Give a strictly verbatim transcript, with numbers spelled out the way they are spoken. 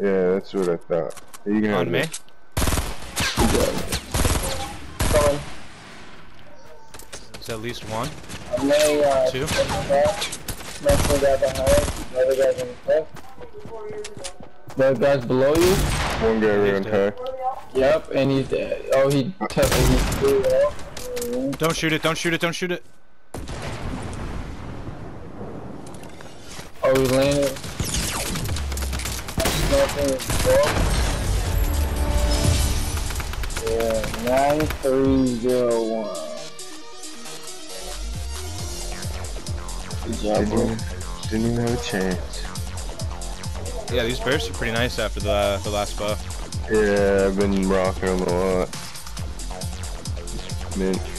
Yeah, that's what I thought. You can On me. Coming. There's at least one. I'm laying, uh, Two. Next one guy behind. The other guy's on the cliff. The guy's below you? One guy right on top. Yep, and he's dead. Oh, he took it. He threw it off. Don't shoot it, don't shoot it, don't shoot it. Oh, he landed. Nothing is broke. Yeah, nine three zero one. Good job, Didn't bro. even, didn't even have a chance. Yeah, these bursts are pretty nice after the the last buff. Yeah, I've been rocking them a lot. Mint.